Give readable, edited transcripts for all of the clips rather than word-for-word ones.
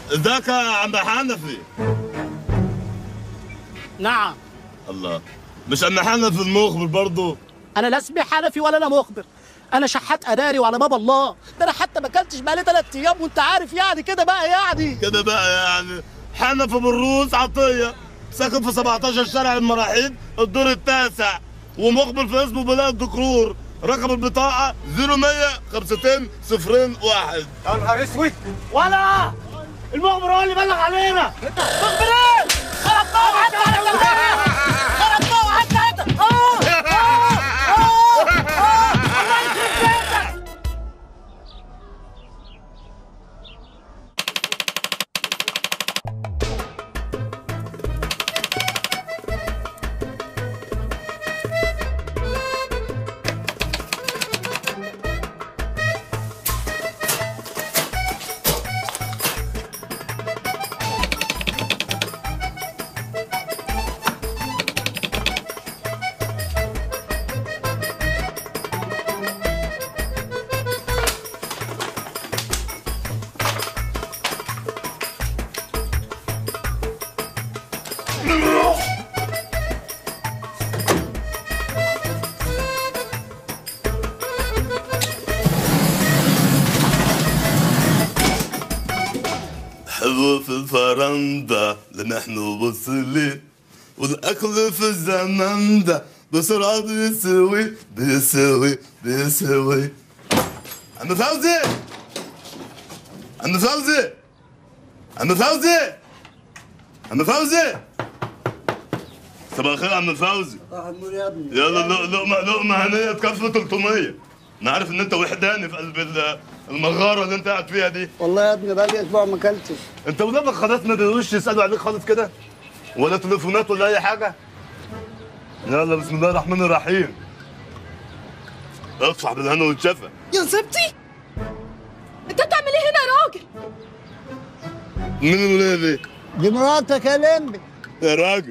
ازيك يا عم حنفي؟ نعم. الله، مش عم حنفي المخبر برضه؟ انا لا اسمي حنفي ولا انا مخبر، انا شحات اداري وعلى باب الله. ده انا حتى ما اكلتش بقالي 3 ايام وانت عارف يعني كده بقى يعني حنفي بالروس عطيه، ساكن في 17 شارع المراحيض الدور التاسع، ومخبر في اسمه بلاد الدكرور، رقم البطاقه 0100 52 01. يا نهار اسود، ولا المخبر هو اللي بلغ علينا. مخبرين خربتوه حتى خربتوه حتى الله يخرب بيتك. حلو في الفرندا لنحن وصلي، والاكل في الزمن ده بسرعه بيسوي. عم فوزي، عم فوزي، عم فوزي، عم فوزي، صباح الخير يا عم فوزي. صباح النور يا ابني. يلا لقمه هنيه بكفه 300. انا عارف ان انت وحداني في قلب المغاره اللي انت قاعد فيها دي. والله يا ابني بقالي اسبوع ما اكلتش. انت ولادك خلاص ما بيقولوش يسالوا عليك خالص كده؟ ولا تليفونات ولا اي حاجه؟ يلا بسم الله الرحمن الرحيم. اصفح بالهنا والشفا. يا زبطي، انت بتعمل ايه هنا يا راجل؟ مين الولاد دي؟ دي مراتك يا لمبي. يا راجل،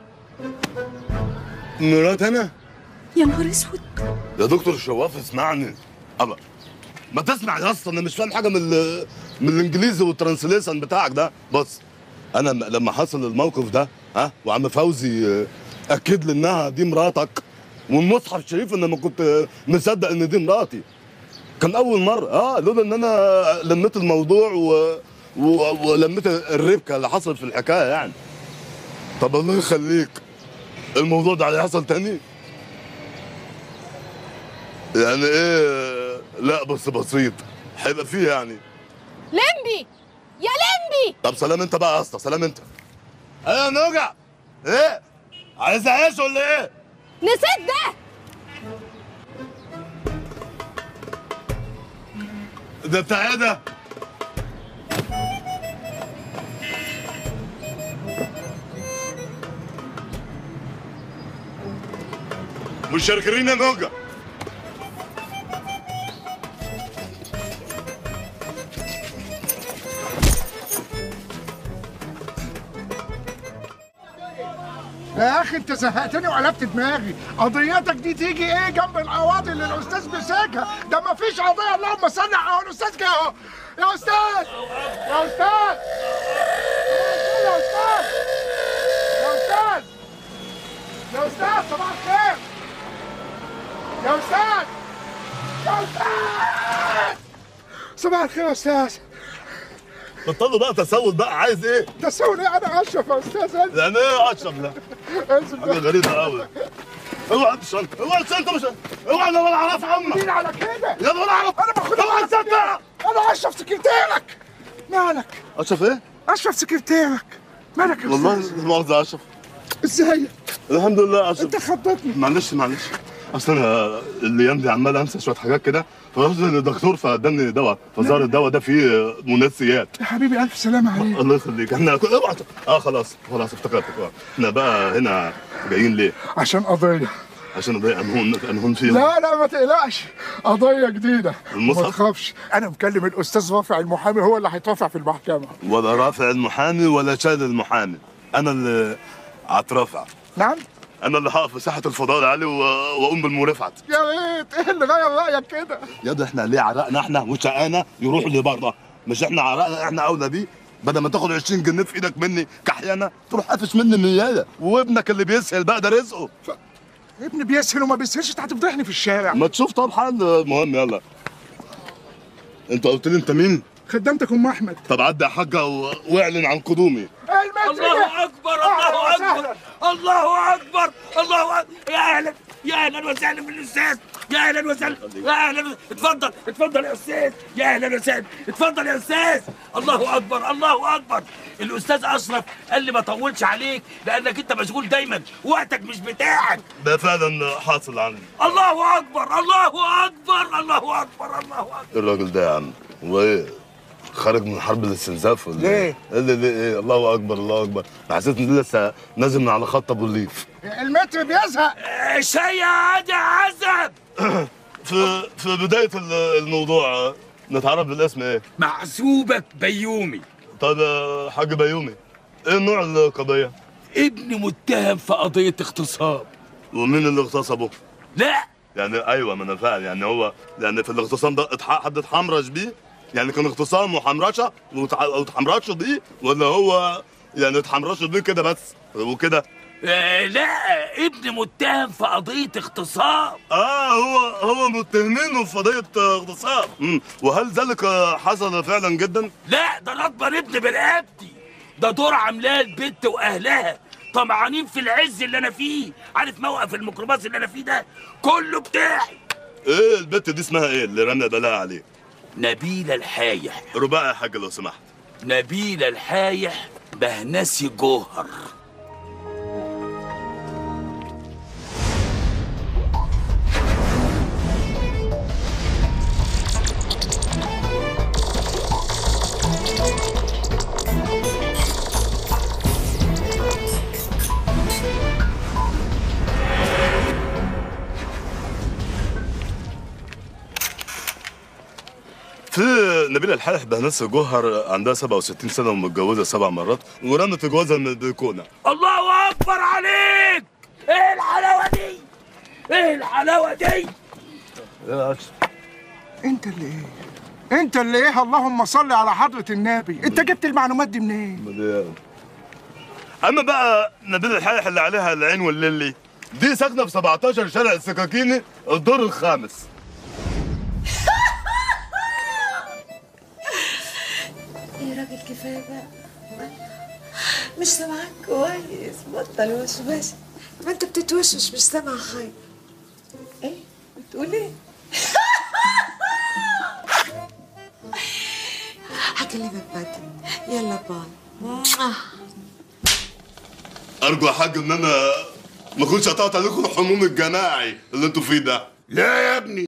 مرات انا؟ يا نهار اسود. يا دكتور شواف اسمعني. الله، ما تسمع يا اسطى، انا مش فاهم حاجه من الانجليزي والترانسليشن بتاعك ده. بص، انا لما حصل الموقف ده وعم فوزي اكد لي انها دي مراتك، والمصحف الشريف ان ما كنت مصدق ان دي مراتي. كان اول مره لولا ان انا لميت الموضوع ولميت الربكه اللي حصل في الحكايه يعني. طب الله يخليك، الموضوع ده هيحصل تاني؟ يعني ايه؟ لا بس بسيط هيبقى فيه يعني. لمبي يا لمبي. طب سلام انت بقى يا اسطى، سلام انت. ايه يا نوجع؟ ايه؟ عايز اعيش ولا ايه؟ نسيت ده. ده بتاع ايه ده؟ مش شاركين يا نوجع. يا اخي انت زهقتني وقلبت دماغي. قضيتك دي تيجي ايه جنب القواضي اللي الاستاذ مسكها؟ ده مفيش قضيه. اللهم صل على الاستاذ جه اهو. يا استاذ، يا استاذ، يا استاذ، يا استاذ، يا استاذ، صباح الخير يا استاذ، يا استاذ، صباح الخير يا استاذ. بطلوا بقى تسول بقى، عايز ايه؟ تسول ايه؟ انا اشرف يا استاذ. يعني ايه اشرف ده؟ انزل حاجه غريبه قوي. اوعى الشنطه، اوعى الشنطه، مش اوعى. انا ولا اعرف عمك. مين على كده؟ يا ولا اعرف. انا باخدها. اوعى الشنطه. انا اشرف سكرتيرك. مالك؟ اشرف ايه؟ اشرف سكرتيرك. مالك يا والله استاذ؟ لا مؤاخذه اشرف. ازاي؟ الحمد لله اشرف. انت خضتني. معلش اصل انا الايام دي عمال انسى شويه حاجات كده، فرحت للدكتور فاداني دواء، فظهر الدواء ده فيه منسيات. يا حبيبي الف سلامه عليك. الله يخليك. احنا اوعى خلاص افتكرتك. احنا بقى هنا جايين ليه؟ عشان قضيه. عشان قضيه انهون فيها. لا ما تقلقش، قضيه جديده. المصحف؟ ما تخافش، انا مكلم الاستاذ رافع المحامي، هو اللي هيترافع في المحكمه. ولا رافع المحامي ولا شايل المحامي، انا اللي هترافع. نعم؟ انا اللي هقف في ساحه الفضاء العالي واقوم بالمرافعه. يا ريت. ايه اللي غير رايك كده؟ يا ده احنا ليه عرقنا احنا وشقانا يروحوا لبره؟ مش احنا عرقنا احنا اولى بيه؟ بدل ما تاخد 20 جنيه في ايدك مني كحيانه تروح قافش مني النيايه، وابنك اللي بيسهل بقى ده رزقه. ابني بيسهل وما بيسهلش، انت هتفضحني في الشارع. ما تشوف طب حل. المهم يلا، انت قلت لي انت مين؟ خدامتك ام احمد. طب عدي يا حاجه واعلن عن قدومي. الله اكبر الله اكبر الله اكبر الله اكبر. يا اهلا وسهلا بالاستاذ، يا اهلا وسهلا، يا اهلا. اتفضل يا استاذ، يا اهلا وسهلا. اتفضل يا استاذ. الله اكبر الله اكبر. الاستاذ اشرف قال لي ما اطولش عليك لانك انت مشغول دايما، وقتك مش بتاعك. ده فعلا حاصل عندي. الله اكبر الله اكبر الله اكبر الله اكبر. الراجل ده يا عم وايه خارج من حرب الاستنزاف ولا ليه؟ ايه؟ الله اكبر الله اكبر. حسيت ان لسه نازل من على خط ابو الليف. المتر بيزهق. شاي يا عزب. في بدايه الموضوع نتعرف بالاسم ايه؟ محسوبك بيومي. طب حاج بيومي، ايه نوع القضيه؟ ابني متهم في قضية اغتصاب. ومين اللي اغتصبه؟ لا يعني ايوه ما انا فاهم، يعني هو يعني في الاغتصام ده حد اتحمرش بيه؟ يعني كان اغتصام وحمرشه واتحمرشوا بيه، ولا هو يعني اتحمرشوا بيه كده بس وكده؟ لا ابني متهم في قضية اغتصاب. هو متهمينه في قضيه اغتصاب. وهل ذلك حصل فعلا جدا؟ لا ده انا اكبر ابني برقبتي، ده دور عاملاه البت واهلها طمعانين في العز اللي انا فيه. عارف موقف الميكروباص اللي انا فيه ده كله بتاعي. ايه البت دي اسمها ايه اللي رمى بلاها عليه؟ نبيلة الحايح. رباعي يا حاج لو سمحت. نبيلة الحايح بهنسي جوهر. في نبيلة الحايح بهنسي جوهر عندها 67 سنة ومتجوزة 7 مرات ورمت جوازها من البلكونة. الله أكبر عليك! إيه الحلاوة دي؟ إيه الحلاوة دي؟ انت اللي ايه اللهم صل على حضرة النبي. انت جبت المعلومات دي منين؟ اما بقى نبيلة الحايح اللي عليها العين والليلي دي ساكنة في 17 شارع السكاكيني الدور الخامس. يا راجل كفايه بقى، مش سامعاك كويس. بطل وشوش. ما انت بتتوشش مش سامع حاجه. ايه بتقول ايه؟ هكلمك بعدين. يلا باي. ارجو يا حاج ان انا ما كنتش قطعت عليكم الحموم الجماعي اللي انتوا فيه ده. لا يا ابني